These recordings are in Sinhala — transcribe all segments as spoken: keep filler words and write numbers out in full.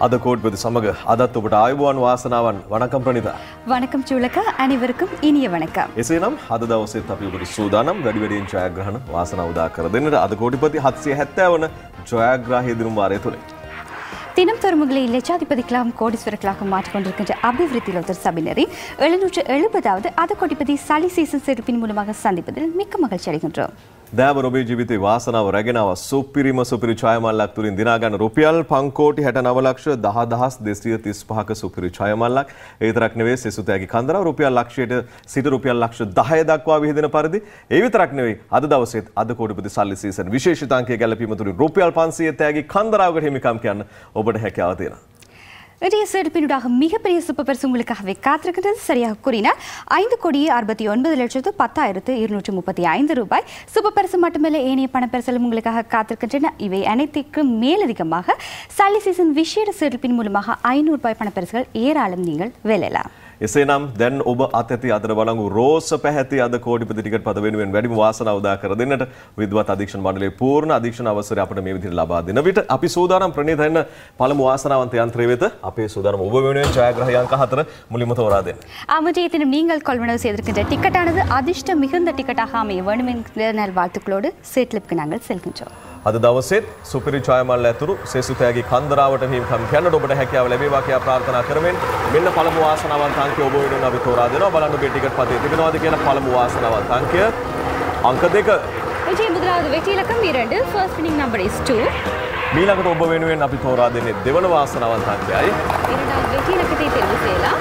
අද කෝටිපති සමග අදත් ඔබට ආයුබෝවන් වාසනාවන්. වණකම් ප්‍රනිතා. வணக்கம் චූලක අනිවරකම් ඉනිය වණකම්. එසේනම් අද දවසේත් අපි ඔබට සූදානම් වැඩි වැඩියෙන් ජයග්‍රහණ වාසනාව උදා කර දෙන්නට අද කෝටිපති හත්සිය හැත්තෑ වන ஜெயகிராஹி தினம் வாரத்துலே தினம் தருமகளில் லட்சாதிபதிகளாம் கோடீஸ்வரர்களாக மாற்றிக்கொண்டிருக்கின்ற அபிவிருத்தி லோத்தர் சபையினரை எழுநூற்று எழுபதாவது அத கோடிபதி சளி சீசன் சிறப்பின் மூலமாக சந்திப்பதில் மிக்க மகிழ்ச்சி அடைகின்றோம். දෑව ඔබේ ජීවිතේ වාසනාව රැගෙන ආව සුපිරිම සුපිරි ඡායාමාලක් තුලින් දිනා ගන්න රුපියල් පන්කෝටි හැටනව ලක්ෂ දහදහස් දෙසිය තිස් පහක සුපිරි ඡායාමාලක්. ඒ විතරක් නෙවෙයි සෙසුතෑගේ කන්දරාව රුපියල් ලක්ෂයට සිට රුපියල් ලක්ෂ දහය දක්වා විහිදෙන පරිදි ඒ විතරක් නෙවෙයි අද දවසේත් අද කෝටිපති සල්ලි සීසන් විශේෂිතාංකයේ ගැලපීම තුලින් රුපියල් පන්සිය තෑගේ කන්දරාවකට හිමිකම් කියන්න ඔබට හැකියාව තියෙනවා. இன்றைய சிறப்பினூடாக மிகப்பெரிய சூப்பர் பரிசு உங்களுக்காகவே காத்திருக்கின்றது. சரியாக கூறினார் ஐந்து கோடியே அறுபத்தி ஒன்பது லட்சத்து பத்தாயிரத்து இருநூற்று முப்பத்தி ஐந்து ரூபாய் சூப்பர் பரிசு மட்டுமல்ல ஏனைய பணப்பரிசலும் உங்களுக்காக காத்திருக்கின்றன. இவை அனைத்திற்கும் மேலதிகமாக சல்லி சீசன் விசேட சிறப்பின் மூலமாக ஐநூறு ரூபாய் பணப்பரிசுகள் ஏராளம் நீங்கள் வெல்லலாம். එසේනම් දැන් ඔබ අතැති අතර බලංගු රෝස පැහැති අද කෝටිපති ටිකට් පද වෙනුවෙන් වැඩිම වාසනාව උදා කර දෙන්නට විද්වත් අධීක්ෂණ මණ්ඩලයේ පූර්ණ අධීක්ෂණ අවසරය අපිට මේ විදිහට ලබා දෙන විට අපි සූදානම් ප්‍රණීත වෙන්න පළමු වාසනාවන්ත යන්ත්‍රය වෙත අපේ සූදානම් ඔබ වෙනුවෙන් ජයග්‍රහී අංක හතර முලින්ම තෝරා දෙන්න. ஆமாம் தினம் நீங்கள் கொள்வனவு செய்திருக்கின்ற டிக்கெட்டானது அதிர்ஷ்டம் மிகுந்த டிக்கெட்டாக அமைய வேண்டும் என்கிற நல்வாழ்த்துக்களோடு சேட்லிப்க்கு நாங்கள் செல்கின்றோம். අද දවසේත් සුපිරි ඡායාමාල ඇතුළු සෙසුතෑගේ කන්දරාවට හිමිකම් කියන්නට ඔබට හැකියාව ලැබේවා කියලා ප්‍රාර්ථනා කරමින් මෙන්න පළමු වාසනාවන්ත අංකය ඔබ වෙනුවෙන් අපි තෝරා දෙනවා. බලන්න ඔබේ ටිකට් පතේ තිබෙනවාද කියලා පළමු වාසනාවන්ත අංකය අංක දෙක. விஜய் முதலாவது வெற்றி இலக்கம் இரண்டு. First winning number is two. මීළඟට ඔබ වෙනුවෙන් අපි තෝරා දෙන්නේ දෙවන වාසනාවන්ත අංකයයි. இரண்டாவது வெற்றி இலக்கத்தை தெரிவு செய்யலாம்.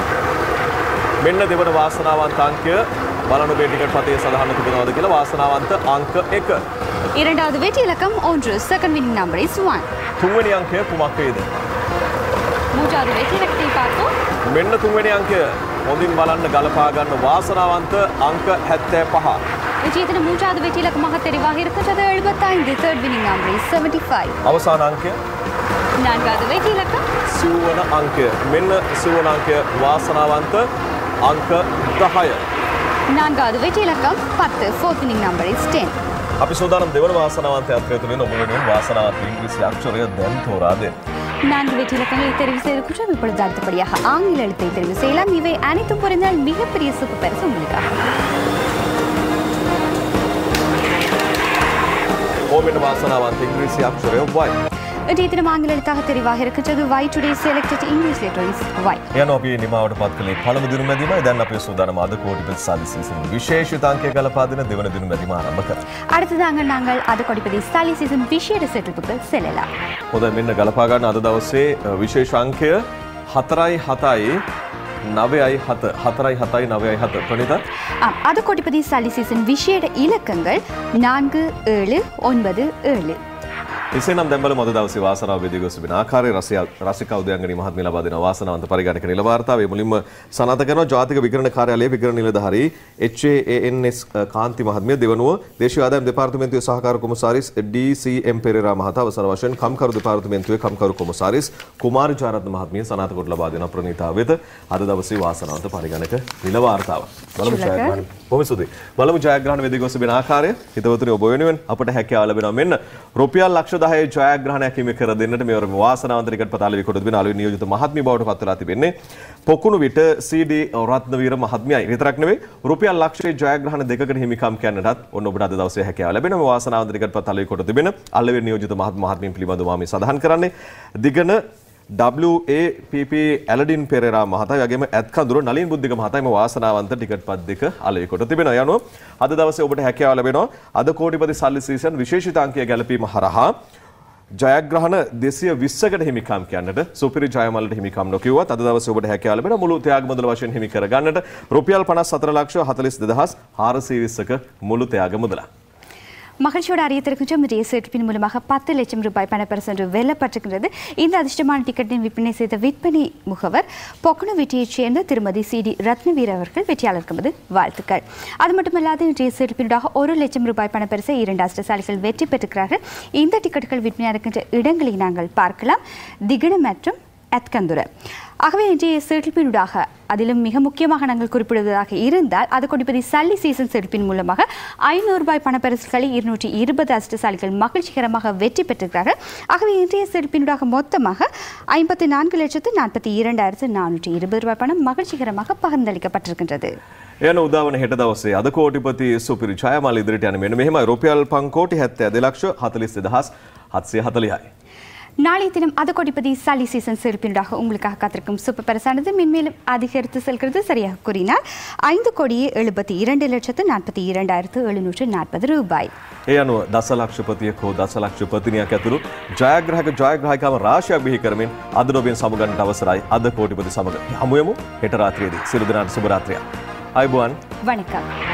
මෙන්න දෙවන වාසනාවන්ත අංකය බලන්න ඔබේ ටිකට් පතේ සඳහන් තිබෙනවාද කියලා වාසනාවන්ත අංක එක. இரண்டாவது வெற்றி இலக்கம் ஒன்று. Second winning number is one. තුන්වෙනි අංකය කුමක් වේද? மூன்றாவது வெற்றி இலக்கத்தை பார்ப்போம். මෙන්න තුන්වෙනි අංකය හොඳින් බලන්න ගලපා ගන්න වාසනාවන්ත අංක හැත්තෑ පහ. விஜயத்தின் மூன்றாவது வெற்றி இலக்கமாக தெரிவாக இருக்கின்றது எழுபத்தைந்து. Third winning number is seventy five. අවසාන අංකය நான்காவது வெற்றி இலக்கம் සිව්වන අංකය. මෙන්න සිව්වන අංකය වාසනාවන්ත අංක දහය. நான்காவது வெற்றி இலக்கம் பத்து. Fourth winning number is ten. අපි සූදානම් දෙවන වාසනාවන්ත යන්ත්‍රය තුලින් ඔබ වෙනුවෙන් වාසනාවන්ත ඉංග්‍රීසි අක්ෂරය දැන් තෝරා දෙන්න. நான்கு வெற்றி இலக்கங்களை தெரிவு செய்திருக்கின்றோம். இப்பொழுது அடுத்தபடியாக ஆங்கில எழுத்தை தெரிவு செய்யலாம். இவை அனைத்தும் புரிந்தால் மிகப்பெரிய சூப்பர் பரிசு உங்களுக்காக. ඕමෙන් වාසනාවන්ත ඉංග්‍රීසි අක්ෂරය Y. இன்றைய தினம் ஆங்கில எழுத்தாக தெரிவாக இருக்கின்றது. Y today selected English letter is Y. යන අපි නිමාවට පත් කළේ පළමු දින මැදිමයි. දැන් අපි සූදානම් අද කෝටිපති සල්ලි සීසන් විශේෂිත අංකය ගලපා දෙන දෙවන දින මැදිම ආරම්භ කරමු. அடுத்ததாக நாங்கள் அது கொடிப்பதி சல்லி சீசன் விசேட செட்டில்புகள் செல்லலாம். හොඳයි මෙන්න ගලපා ගන්න අද දවසේ විශේෂ අංකය හතරයි හතයි නවයයි හත. හතරයි හතයි නවයයි හත. ප්‍රණීතා ஆம், அது கொடிப்பதி சல்லி சீசன் விசேட இலக்கங்கள் நான்கு ஏழு ஒன்பது ஏழு. එසේනම් දැන් බලමු අද දවසේ වාසනාව වේදී ගොස් වෙන ආකාරයේ රසිකා උදයන්ගනී මහත්මිය ලබා දෙන වාසනාවන්ත පරිගණක නිල වාර්තාවේ මුලින්ම සනාථ කරනවා ජාතික විකිරණ කාර්යාලයේ විකිරණ නිලධාරී එච් ඒ ඒ එන් එස් කාන්ති මහත්මිය. දෙවනුව දේශීය ආදායම් දෙපාර්තමේන්තුවේ සහකාර කොමසාරිස් ඩී සී එම් පෙරේරා මහතා. අවසන් වශයෙන් කම්කරු දෙපාර්තමේන්තුවේ කම්කරු කොමසාරිස් කුමාරි ජාරත්න මහත්මිය සනාථ කොට ලබා දෙන ප්‍රණීතාව වෙත අද දවසේ වාසනාවන්ත පරිගණක නිල වාර්තාව. බලමු ජයග්‍රහණ බොහොම ස්තුතියි. බලමු ජයග්‍රහණ වේදී ගොස් වෙන ආකාරය හිතවතුනි ඔබ වෙනුවෙන් අපට හැකියාව ලැබෙනවා මෙන්න රුපියල් ලක්ෂ දහය ජයග්‍රහණයක් හිමි කර දෙන්නට මෙවර වාසනාවන්ත ටිකට් පත අලෙවි කොට දෙන අලුත් නියෝජිත මහත්මිය බවට පත් වෙලා තිබෙන්නේ පොකුණු විට සී ඩී රත්නවීර මහත්මියයි. විතරක් නෙවෙයි රුපියල් ලක්ෂයේ ජයග්‍රහණ දෙකකට හිමිකම් කියන්නටත් ඔන්න ඔබට අද දවසේ හැකියාව ලැබෙනවා. මේ වාසනාවන්ත ටිකට් පත අලෙවි කොට තිබෙන අලෙවි නියෝජිත මහත් මහත්මියන් පිළිබඳව මම සඳහන් කරන්නේ Digana W A P P Aladin Perera මහතා වගේම ඇත්කඳුර නලින් බුද්ධික මහතාම වාසනාවන්ත ටිකට් පත් දෙක අලෙවි කොට තිබෙනවා. යනුව අද දවසේ ඔබට හැකියාව ලැබෙනවා අද කෝටිපති සල්ලි සීසන් විශේෂිත අංකය ගැලපීම හරහා ජයග්‍රහණ දෙසිය විස්සකට හිමිකම් කියන්නට සුපිරි ජයමාලට හිමිකම් නොකියුවත් අද දවසේ ඔබට හැකියාව ලැබෙන මුළු ත්‍යාග මුදල වශයෙන් හිමි කර ගන්නට රුපියල් පනස් හතර ලක්ෂ හතළිස් දෙදහස් හාරසිය විස්සක මුළු ත්‍යාග මුදල. மகிழ்ச்சியோடு அறியத்திருக்கின்ற இன்றைய சேர்ப்பின் மூலமாக பத்து லட்சம் ரூபாய் பணப்பரிசு ஒன்று வெல்லப்பட்டிருக்கிறது. இந்த அதிர்ஷ்டமான டிக்கெட்டின் விற்பனை செய்த விற்பனை முகவர் பொக்குணு வீட்டையைச் சேர்ந்த திருமதி சி டி ரத்னவீர் அவர்கள் வெற்றியாளருக்கு வாழ்த்துக்கள். அது மட்டுமல்லாது இன்றைய சேர்ப்பினூடாக ஒரு லட்சம் ரூபாய் பணப்பரிசை இரண்டு அஷ்டசாலிகள் வெற்றி பெற்றிருக்கிறார்கள். இந்த டிக்கெட்டுகள் விற்பனையாக இருக்கின்ற இடங்களை நாங்கள் பார்க்கலாம். திகன மற்றும் ඇත්කඳුර. ஆகவே இன்றைய செழிப்பினூடாக அதிலும் மிக முக்கியமாக நாங்கள் குறிப்பிடுவதாக இருந்தால் அது கொடிப்பதி சல்லி சீசன் செழிப்பின் மூலமாக ஐநூறு ரூபாய் பணப்பரிசுகளை இருநூற்றி இருபது அதிர்ஷ்டசாலிகள் மகிழ்ச்சிகரமாக வெற்றி பெற்றிருக்கிறார்கள். ஆகவே இன்றைய செழிப்பினூடாக மொத்தமாக ஐம்பத்தி நான்கு லட்சத்து நாற்பத்தி இரண்டாயிரத்து நானூற்றி இருபது ரூபாய் பணம் மகிழ்ச்சிகரமாக பகிர்ந்தளிக்கப்பட்டிருக்கின்றது. එන උදාවන හෙට දවසේ අද කෝටිපති සුපිරි ඡායාමාල ඉදිරියට යන මෙන්න මෙහෙම රුපියල් පන් කෝටි හැත්තෑ දෙක ලක්ෂ හතළිස් දෙදහස් හත්සිය හතළිහයි. நாளைய தினம் அது கொடிப்பதி சளி சீசன் சிறப்பினூடாக உங்களுக்காக காத்திருக்கும் சூப்பர் பரிசானது மென்மேலும் அதிகரித்து செல்கிறது. சரியாக கூறினார் ஐந்து கோடியே எழுபத்தி இரண்டு லட்சத்து நாற்பத்தி இரண்டாயிரத்து எழுநூற்று நாற்பது ரூபாய். ඒ අනුව දසලක්ෂපතියෙක් හෝ දසලක්ෂපතිනියක් ඇතුළු ජයග්‍රාහක ජයග්‍රාහිකාවන් රාශියක් බිහි කරමින් අද ඔබෙන් සමුගන්නට අවසරයි. අද කෝටිපති සමග හමු යමු හෙට රාත්‍රියේදී. සියලු දෙනාට සුබ රාත්‍රියක්. අයබෝවන්. வணக்கம்.